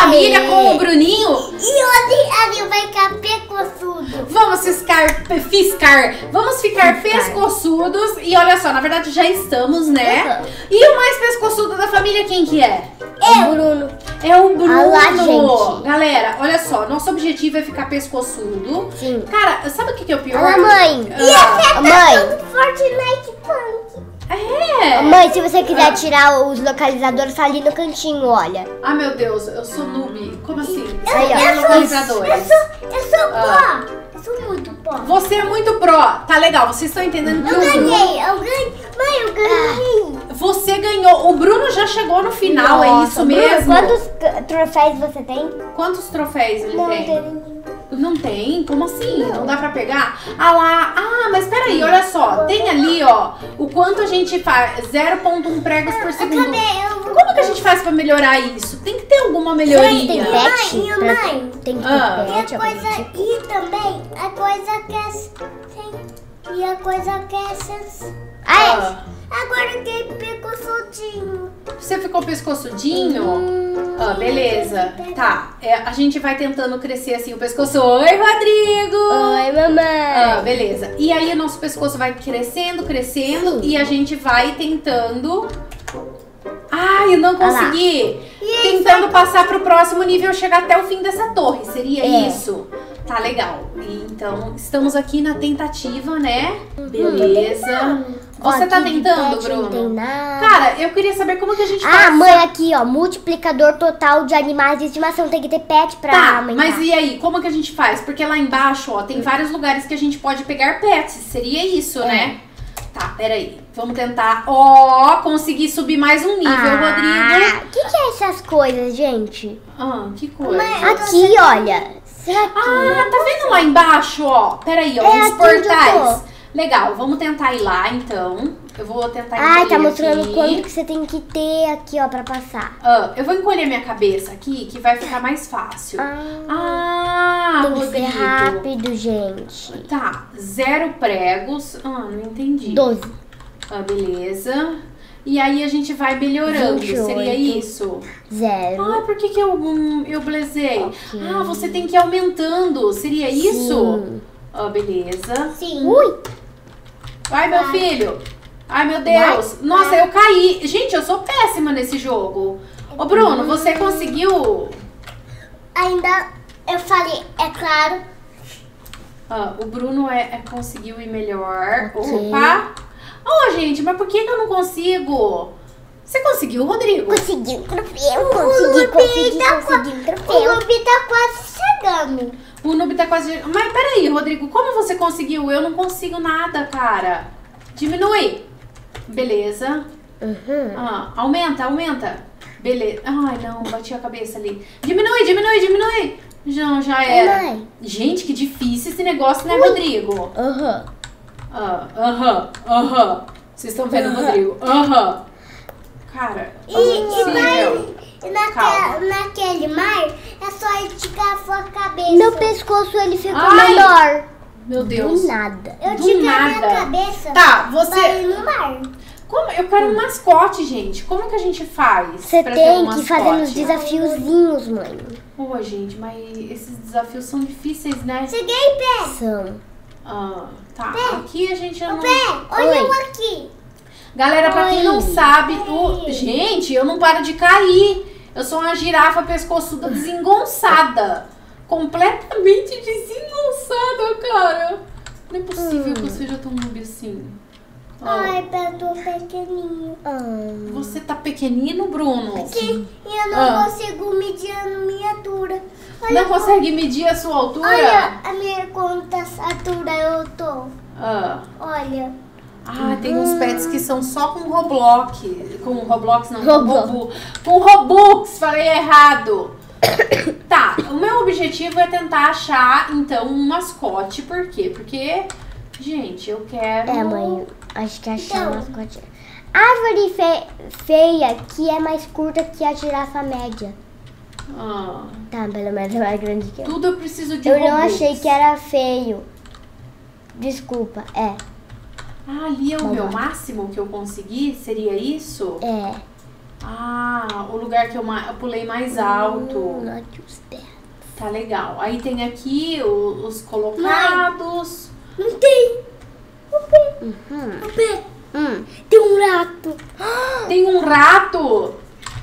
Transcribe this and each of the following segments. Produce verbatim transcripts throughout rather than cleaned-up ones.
família com o Bruninho. E onde ali vai ficar pescoçudo. Vamos fiscar, fiscar, vamos ficar Fiscar. pescoçudos. E olha só, na verdade já estamos, né? Uhum. E o mais pescoçudo da família, quem que é? Eu. Bruno. É o Bruno. Ah lá, gente. Galera, olha só, nosso objetivo é ficar pescoçudo. Sim. Cara, sabe o que que é o pior? Olha, mãe. Ah, Mãe. Fortnite Punk. é. Mãe, se você quiser tirar os localizadores, tá ali no cantinho, olha. Ah, meu Deus, eu sou noob. Como assim? Eu- Você eu tem sou- localizadores. Eu sou, eu sou Ah. pó. Eu sou muito pó. Você é muito pró. Tá legal, vocês estão entendendo que Eu o Bruno... ganhei, eu ganhei. Mãe, eu ganhei. Você ganhou. O Bruno já chegou no final, é isso Bruno, mesmo? Quantos c- troféus você tem? Quantos troféus ele tem? nenhum. Não tem? Como assim? Não. dá pra pegar? Ah lá, ah, mas peraí, olha só. Tem ali, ó, o quanto a gente faz. zero vírgula um pregos por segundo. Eu... Como que a gente faz pra melhorar isso? Tem que ter alguma melhoria. Tem pet? Mãe, Pra- mãe. Tem que ter Ah. E a pet, algum coisa, tipo? e também a coisa que é sem, e a coisa que é sem, Ah, agora tem pescoçudinho. Você ficou pescoçudinho? Hum. Ah, beleza. Tá, é, a gente vai tentando crescer assim o pescoço. Oi, Rodrigo! Oi, mamãe. Ah, beleza. E aí o nosso pescoço vai crescendo, crescendo e a gente vai tentando... Ai, eu não Olha lá. consegui! Tentando passar pro próximo nível, chegar até o fim dessa torre. Seria É. isso? Tá legal. E, então, estamos aqui na tentativa, né? Beleza. Você tá Aqui de tentando, pet Não tem Bruno? nada. Cara, eu queria saber como que a gente Ah, faz. mãe, aqui, ó. Multiplicador total de animais de estimação. Tem que ter pet pra Tá, aumentar. mas e aí, como que a gente faz? Porque lá embaixo, ó, tem vários lugares que a gente pode pegar pets. Seria isso, É. né? Tá, peraí. Vamos tentar. Ó, consegui subir mais um nível, Rodrigo. O que, que é essas coisas, gente? Ah, que coisa. Aqui, olha. Será que... Ah, tá vendo lá embaixo, ó? Peraí, ó, É uns aqui onde eu portais. Legal, vamos tentar ir lá, então. Eu vou tentar Ai, encolher tá mostrando aqui. quanto que você tem que ter aqui, ó, pra passar. Ah, eu vou encolher minha cabeça aqui, que vai ficar mais fácil. Ah, Tem que ser Rodrigo. rápido, gente. Tá, zero pregos. Ah, não entendi. doze. Ah, beleza. E aí a gente vai melhorando, vinte e oito. seria isso? Zero. Ah, por que que eu, hum, eu blezei? Ok. Ah, você tem que ir aumentando, seria isso? Sim. Ah, beleza. Sim. Ui. Ai, meu filho. Ai, meu Deus. Nossa, eu caí. Gente, eu sou péssima nesse jogo. Ô, Bruno, você conseguiu... Ainda eu falei, é claro. Ah, o Bruno é, é- conseguiu ir melhor. Ok. Opa. Ô, gente, mas por que que eu não consigo? Você conseguiu, Rodrigo? Consegui um troféu. O Consegui, Rubi consegui, tá consegui um O troféu. Rubi tá quase chegando. O noob tá quase... Mas peraí, Rodrigo, como você conseguiu? Eu não consigo nada, cara. Diminui. Beleza. Uhum. Ah, aumenta, aumenta. Beleza. Ai, não, bati a cabeça ali. Diminui, diminui, diminui. Já, já era. Mãe. Gente, que difícil esse negócio, né, Rodrigo? Aham. Ah, aham, aham. Vocês estão vendo, Rodrigo? Aham. Cara, E, é e, impossível. vai, naque- Calma. naquele mar, é só esticar a sua cabeça. Meu pescoço, ele ficou Ai. menor. Meu Deus. Do nada. Eu do esticar a minha nada. cabeça. Tá, você... Vai no mar. Como? Eu quero um mascote, gente. Como que a gente faz? Você pra ter um tem que fazer uns mascote? desafiozinhos, mãe. Pô, gente, mas esses desafios são difíceis, né? Cheguei, pé. São. Ah, tá. Aqui a gente não... Pé, olha Oi. eu aqui. Galera, pra quem não Oi. sabe, o... gente, eu não paro de cair. Eu sou uma girafa pescoçuda desengonçada. Completamente desengonçada, cara. Não é possível que eu seja tão noob assim. Ó, Ai, pé, eu tô pequenininho. Ah. você tá pequenino, Bruno? Sim, e eu não Ah. consigo medir a minha altura. Olha Não como- consegue medir a sua altura? Olha a minha quantas altura eu tô. Ah. Olha. Ah, tem uns pets que são só com Roblox. Com Roblox, não, com Roblox. Robu. Com Robux, falei errado. Tá, o meu objetivo é tentar achar, então, um mascote. Por quê? Porque, gente, eu quero... É, mãe, acho que achei Então. umas cotinhas. Árvore fe- feia que é mais curta que a girafa média. Ah, Tá, pelo menos é mais grande que eu. tudo eu preciso de Eu não Robux. achei que era feio. Desculpa, é. Ah, ali é o Vamos meu lá. máximo que eu consegui? Seria isso? É. Ah, o lugar que eu, ma- eu pulei mais alto. Hum, not just that. Tá legal. Aí tem aqui o- os colocados. Não tem. Uhum. Pé. Hum. Tem um rato. Tem um rato.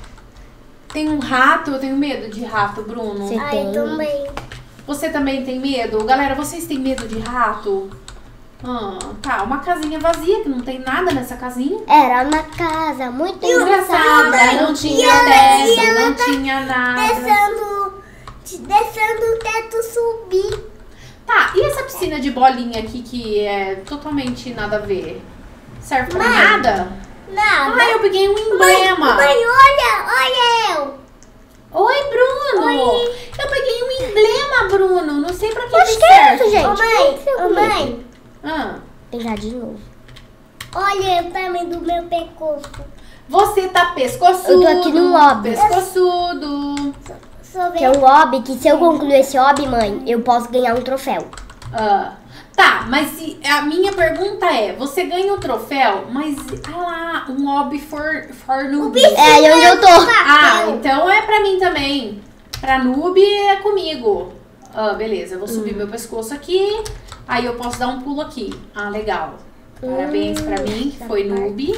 Tem um rato. Eu tenho medo de rato, Bruno. Sim. Ai, Tem. também. Você também tem medo? Galera, vocês têm medo de rato? Ah, tá. Uma casinha vazia, que não tem nada nessa casinha. Era uma casa muito Engraçada, engraçada. não tinha ela- e teto, ela não tá tinha nada. Descendo, descendo o teto subir. Tá, e essa piscina de bolinha aqui que é totalmente nada a ver? Serve pra Mãe. nada? Nada. Ah, eu peguei um Mãe, emblema. mãe, olha, olha eu. Oi, Bruno. Oi. Eu peguei um emblema, Bruno. Não sei pra que Acho que que é serve. isso, gente. Ô, mãe, Seu ô, comigo. mãe, Ah, Pegar de novo. olha pra mim do meu pescoço. você tá pescoçudo. Eu tô aqui no hobby. Pescoçudo. Só Que é um hobby que se eu concluir esse hobby, mãe, eu posso ganhar um troféu. Ah, tá, mas se, a minha pergunta é, você ganha o troféu, mas ah lá, um hobby for, for noob. É, e onde eu tô? Ah, então é pra mim também. Pra noob é comigo. Ah, beleza, eu vou subir meu pescoço aqui. Aí eu posso dar um pulo aqui. Ah, legal. Parabéns pra mim, que foi noob.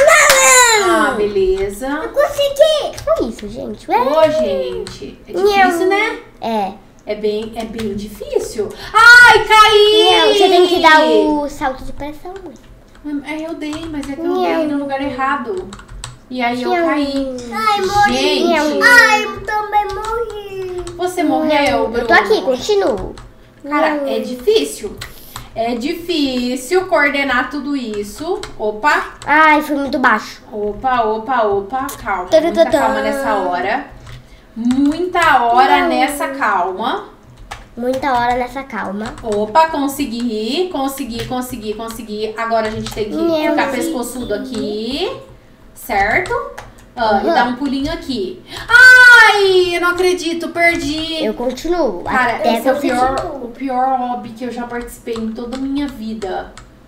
Ah, beleza. Consegui. Foi isso, gente. Ué? Ô, gente, é difícil, né? É. É bem, é bem difícil. Ai, caí! Não, você tem que dar o salto de pressão, mãe. É, eu dei, mas é que eu Não. dei no lugar errado. E aí eu Não. caí. Ai, morri. Gente, Ai, eu também morri. você morreu, Bruno. Eu tô aqui, continuo. Cara, Não. é difícil. É difícil coordenar tudo isso. Opa, Ai, fui muito baixo. opa, opa, opa. Calma, Tã, tã, muita tã. calma nessa hora. Muita hora Não. nessa calma. Muita hora nessa calma. Opa, consegui, consegui, consegui, consegui. Agora a gente tem que Não. ficar pescoçudo aqui, certo? Ah, E Uhum. dar um pulinho aqui. Ai, eu não acredito, perdi. Eu continuo. Cara, até esse é o conseguir. pior, o pior hobby que eu já participei em toda a minha vida.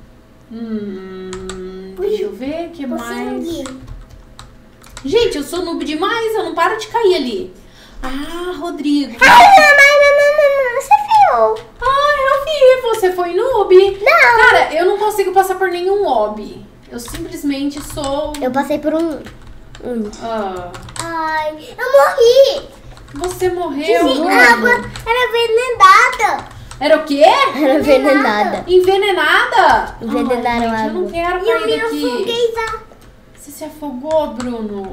Hum, deixa eu ver o que mais. Consegui. Gente, eu sou noob demais, eu não paro de cair ali. Ah, Rodrigo. Ai, mamãe, não, não, não, não, você viu? Ah, eu vi, você foi noob. Não. Cara, eu não consigo passar por nenhum hobby. Eu simplesmente sou... Eu passei por um. um. Ah, Ai, eu morri. você morreu, Sim, Bruno. a água era envenenada. Era o quê? Era envenenada. Envenenada? Envenenaram Ai, a gente, eu não água. quero E eu cair me daqui. afoguei já. Você se afogou, Bruno?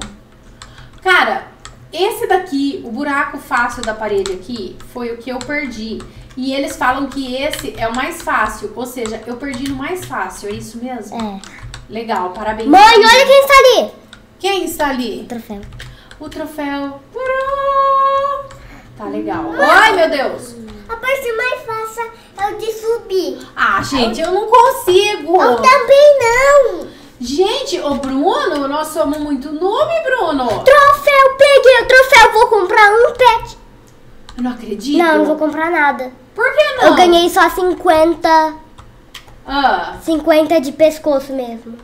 Cara, esse daqui, o buraco fácil da parede aqui, foi o que eu perdi. E eles falam que esse é o mais fácil. Ou seja, eu perdi no mais fácil, é isso mesmo? É. Legal, parabéns. Mãe, olha quem está ali. Quem está ali? Troféu. O troféu. Tcharam! Tá legal. Ai, meu Deus. A parte mais fácil é o de subir. Ah, gente, eu não consigo. Eu também não. Gente, ô Bruno, nós somos muito noob, Bruno. Troféu, peguei o troféu. Vou comprar um pet. Eu não acredito. Não, não vou comprar nada. Por que não? Eu ganhei só cinquenta. Ah, cinquenta de pescoço mesmo.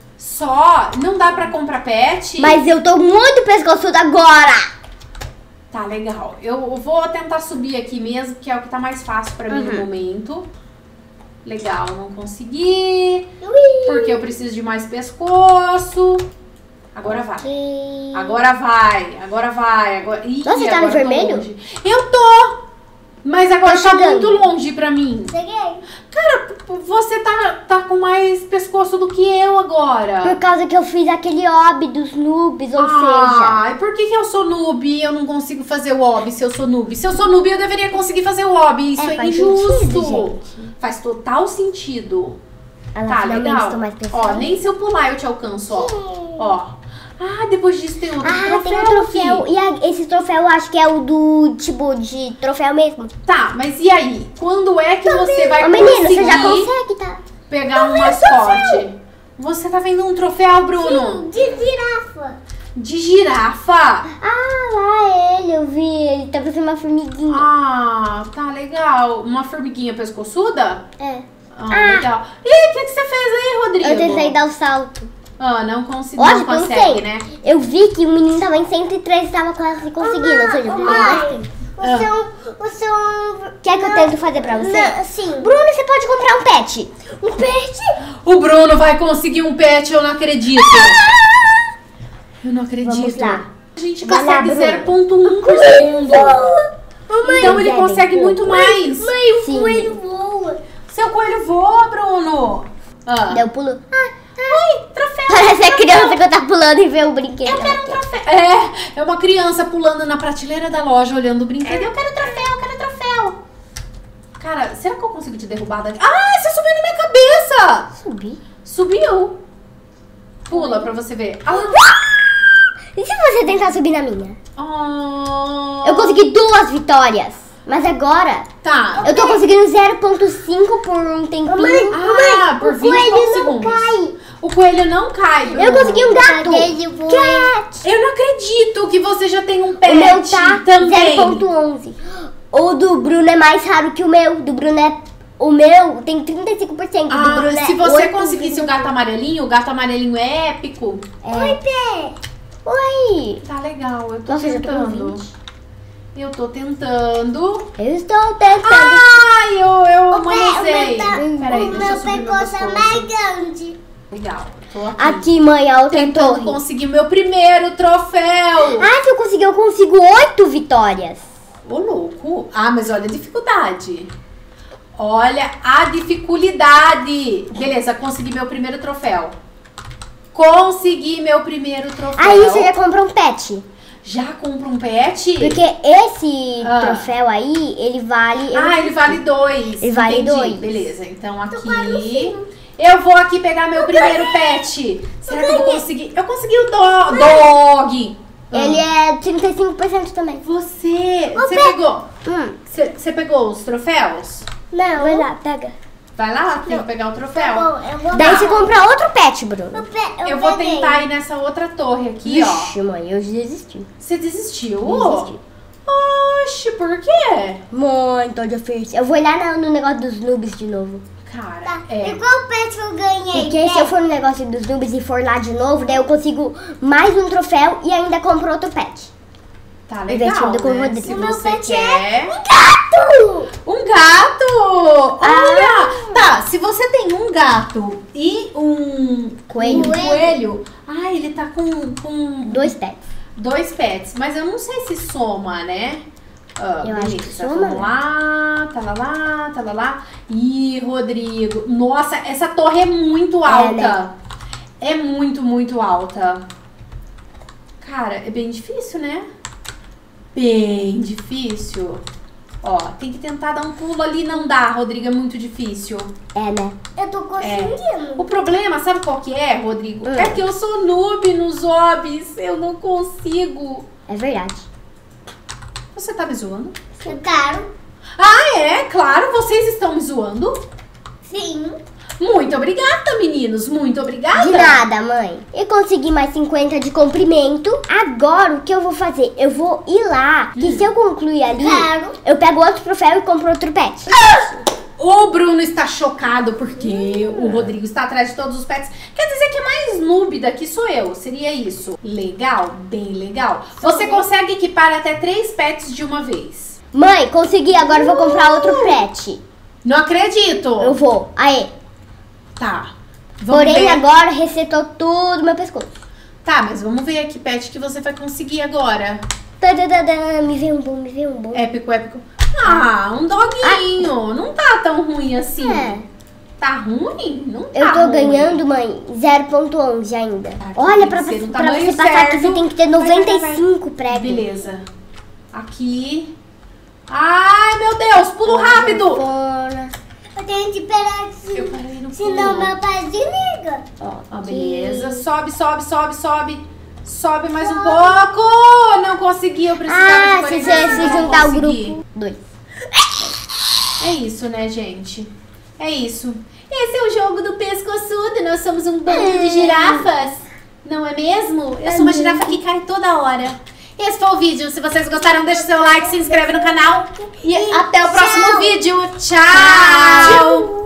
só? Não dá pra comprar pet? Mas eu tô muito pescoçudo agora. Tá, legal. Eu vou tentar subir aqui mesmo, que é o que tá mais fácil pra mim no Uhum. momento. Legal, não consegui. Ui. Porque eu preciso de mais pescoço. Agora vai. Ok. Agora vai, agora vai. Agora... Ih, Nossa, você tá no agora eu tô vermelho? longe. Eu tô! Mas agora Tô tá chegando. muito longe pra mim. Cheguei. Cara, p- você tá, tá com mais pescoço do que eu agora. Por causa que eu fiz aquele hobby dos noobs, ou seja... Ah, e por que, que eu sou noob e eu não consigo fazer o hobby se eu sou noob? Se eu sou noob, eu deveria conseguir fazer o hobby. Isso É, é, faz injusto. sentido, gente. Faz total sentido. Ela Tá, finalmente legal. estou mais Ó, pescoço. nem se eu pular eu te alcanço, ó. Ó. Ah, depois disso tem outro Ah, troféu, tem um troféu. aqui. E a- esse troféu eu acho que é o do, tipo, de troféu mesmo. Tá, mas e aí? Quando é que você vai Ô, menina, conseguir você já consegue, tá? pegar um mascote? Você tá vendo um troféu, Bruno? De girafa. De girafa? Ah, lá ele, eu vi. Ele tá parecendo uma formiguinha. Ah, tá legal. Uma formiguinha pescoçuda? É. Ah, legal. E aí, o que, que você fez aí, Rodrigo? Eu tentei dar o salto. Ah, não, consigo, Hoje, não consegue, sei. né? Eu vi que o menino tava em cento e três e tava quase conseguindo. Ou seja, o Bruno Mãe, bastante. o seu... O seu... Quer que eu tente fazer pra você? Não, sim. Bruno, você pode comprar um pet. Um peixe? O Bruno vai conseguir um pet, eu não acredito. Eu não acredito. Vamos lá. A gente Vai lá, consegue Bruno. zero ponto um por segundo. Então ele Zé, consegue bem muito mais. Mãe, o Sim. coelho voa. Seu coelho voa, Bruno. Ah. Deu pulo. Ah, Ai, troféu. parece a criança que tá pulando e vê o brinquedo. Eu quero um troféu. É, é uma criança pulando na prateleira da loja, olhando o brinquedo. Eu quero troféu, eu quero troféu. Cara, será que eu consigo te derrubar daqui? Ah, você subiu na minha cabeça. Subir. Subiu. Pula pra você ver. Ah. E se você tentar subir na minha? Oh. Eu consegui duas vitórias. Mas agora, Tá. eu tô conseguindo zero ponto cinco por um tempinho. Ah, por o vinte coelho não segundos. cai. O coelho não cai, Bruno. Eu consegui um gato. Ele voa. Cat. Eu não acredito que você já tem um pet O meu tá também. zero ponto onze. O do Bruno é mais raro que o meu. Do Bruno é... O meu tem trinta e cinco por cento. do Ah, Bruno é se você oito por cento. conseguisse o gato amarelinho, o gato amarelinho é épico. Oi, Pé. Oi. Tá legal, eu tô Nossa, eu já tô com tentando. vinte. Eu tô tentando. Eu estou tentando. Ai, eu, eu O pé, o manusei. meu, tá, Peraí, o deixa eu meu subir meu pescoço é pescoço. mais grande. Legal, tô aqui. Aqui, mãe, a outra Tentando torre. conseguir meu primeiro troféu. Ah, se eu conseguir, eu consigo oito vitórias. Ô, louco. Ah, mas olha a dificuldade. Olha a dificuldade. Beleza, consegui meu primeiro troféu. Consegui meu primeiro troféu. Aí você já compra um pet. Já compra um pet? Porque esse Ah. troféu aí, ele vale... eu- Ah, ele vale dois. Ele vale Entendi. dois. Beleza, então aqui... Eu vou aqui pegar meu primeiro pet. Será que eu vou conseguir? Eu consegui o do dog. Ele é trinta e cinco por cento também. Você, você pegou? Hum. Você, você pegou os troféus? Não. Vai lá, pega. Vai lá, que eu vou pegar o troféu. Bom, eu vou... Daí você compra outro pet, Bruno. Eu, pe- Eu vou peguei. tentar ir nessa outra torre aqui, ó. Vixe, mãe, eu desisti. Você desistiu? Desisti. Oxi, por quê? Mãe, tô difícil. Eu vou olhar no, no negócio dos noobs de novo. Cara, Tá. é... E qual pet eu ganhei? Porque Pé? se eu for no negócio dos noobs e for lá de novo, daí eu consigo mais um troféu e ainda compro outro pet. Tá Investindo legal, com o né? Rodrigo. Se O meu você pet quer... Gato! Um gato! Olha! Tá, se você tem um gato e um Coelho. um coelho... Ah, ele tá com, com Dois pets. dois pets. Mas eu não sei se soma, né? Ah, Eu acho que beleza, soma, vamos lá, tá lá, lá, tá lá, lá. Ih, Rodrigo. Nossa, essa torre é muito alta. né? É muito, muito alta. Cara, é bem difícil, né? Bem difícil. Ó, tem que tentar dar um pulo ali. Não dá, Rodrigo, é muito difícil. É, né? Eu tô conseguindo. O problema, sabe qual que é, Rodrigo? Hum. É que eu sou noob nos hobbies. Eu não consigo. É verdade. Você tá me zoando? Eu quero. Ah, é? Claro, vocês estão me zoando. Sim. Muito obrigada, meninos. Muito obrigada. De nada, mãe. Eu consegui mais cinquenta de comprimento. Agora, o que eu vou fazer? Eu vou ir lá, que se eu concluir ali, Claro. eu pego outro troféu e compro outro pet. O Bruno está chocado porque o Rodrigo está atrás de todos os pets. Quer dizer que é mais noob daqui sou eu. Seria isso. Legal? Bem legal. Você consegue equipar até três pets de uma vez. Mãe, consegui. Agora eu vou comprar outro pet. Não acredito. Eu vou. Aê. Tá. Vamos Porém, ver. agora resetou tudo meu pescoço. Tá, mas vamos ver que pet que você vai conseguir agora. Tadadadã, me vê um bom, me vê um bom. Épico, épico. Ah, um doguinho. Não tá tão ruim assim. É. Tá ruim? Não tá Eu tô ruim. ganhando, mãe, zero ponto onze ainda. Aqui Olha, tem pra, que ser no pra tamanho você passar aqui, certo. você tem que ter Vai, vai, noventa e cinco vai, vai. pregos. Beleza. Aqui. Ai, meu Deus, pulo rápido. Fora. Eu tenho que esperar se, Eu parei no pulo. senão meu pai desliga. Ó, Ó, aqui. beleza. Sobe, sobe, sobe, sobe. Sobe mais um pouco. Não consegui, eu precisava Ah, de se quarenta e você cinco, se não juntar o consegui. grupo. Dois. É isso, né, gente? É isso. Esse é o jogo do pescoçudo. Nós somos um bando de girafas. Não é mesmo? Eu sou uma girafa que cai toda hora. Esse foi o vídeo. Se vocês gostaram, deixa seu like, se inscreve no canal. E até o próximo vídeo. Tchau!